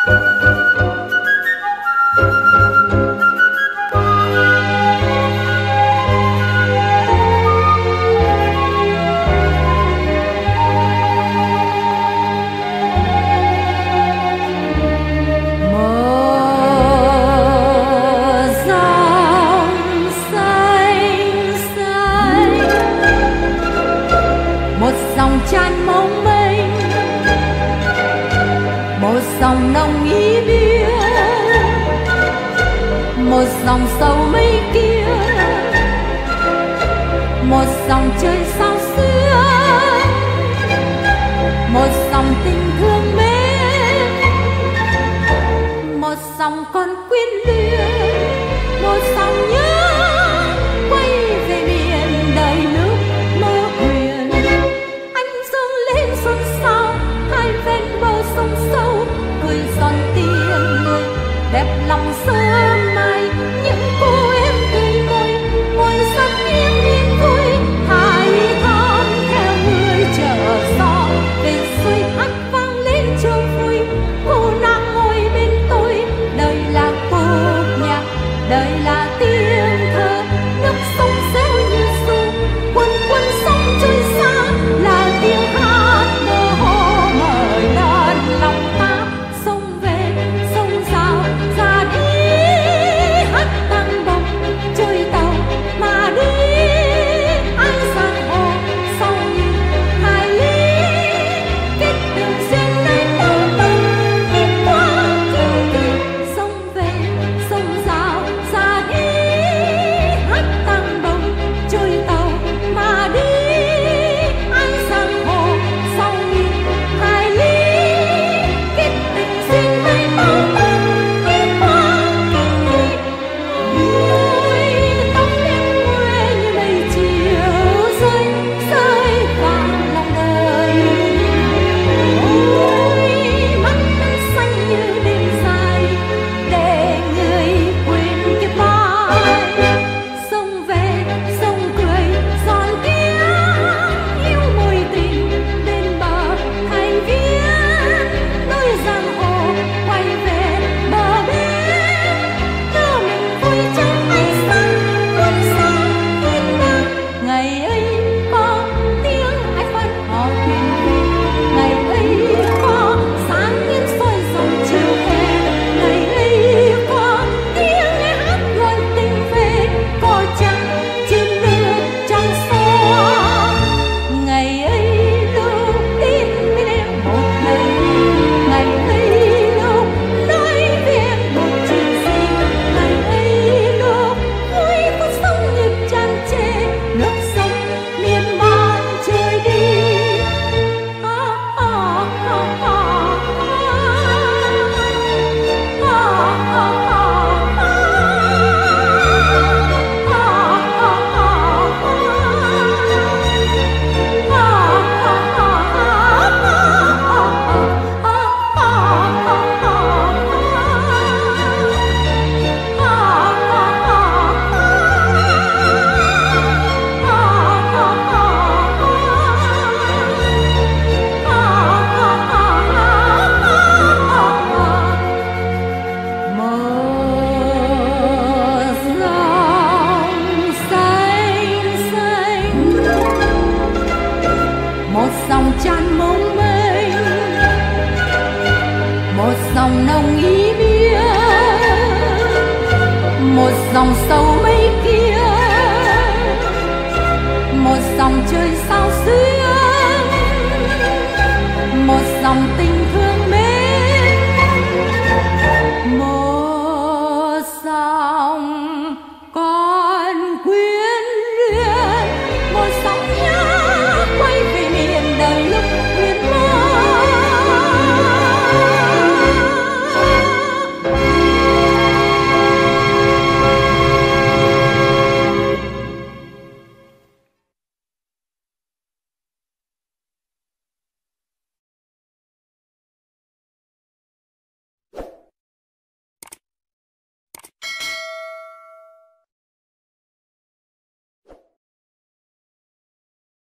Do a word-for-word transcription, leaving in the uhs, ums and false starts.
dòng tràn mong mênh, một dòng nồng ý biếc, một dòng sầu mây kia, một dòng trời sao xuyên, một dòng tình thương mến, một dòng con quyến luyến, một dòng nhớ quay về miền đầy nước mơ huyền. Anh dâng lên xuân sao hai ven bờ sông sâu, cười giòn tiếng người đẹp lòng sớm mai. Những cô em tươi môi ngồi rất yên yên vui, hai thon theo người chờ gió về xuôi hát vang lên cho vui. Cô nàng ngồi bên tôi, đời là cuộc nhạc, đời là tiếng thơ, nước sông reo như ru cuồn cuộn sóng trôi xa, là tiếng hát mơ hồ mời lên lòng ta. Sông về sông rào ra đi hát tăng bồng chơi tàu mà đi, ai giang hồ sau nhìn hai ly kết đường duyên nơi đâu đâu đi qua kinh kỳ. Sông về sông rào ra đi hát tăng bồng chơi tàu mà đi, ai giang hồ sau nhìn hai ly kết đường duyên nơi đâu đâu đi qua kinh kỳ. Vui tóc em quê như mây chiều rơi rơi vào lòng đời, ôi mắt xanh như đêm dài để người quên kiếp mai. Sông về sông cười giòn tiếng yêu mối tình bên bờ thành viên, đôi giang hồ quay về bờ bên, đưa mình vui trong ánh sáng cuốn xa thiên đàng. Ngày ấy có tiếng ai phận hò thuyền về, ngày ấy có sáng nghiêng soi dòng chiều hè, ngày ấy có tiếng ai hát gọi tình về, có trăng chim đưa trăng xóa. Ngày ấy lúc tin bên em một lời, ngày ấy lúc nói với em một chuyện gì, ngày ấy lúc vui phút sống nhịp tràn trề, nước sông miên man trôi đi. À, à, à, à, à, à, à, một dòng tràn mong mênh, một dòng nồng ý biếc, một dòng sầu mây kia, một dòng trời sao xuyên, một dòng tình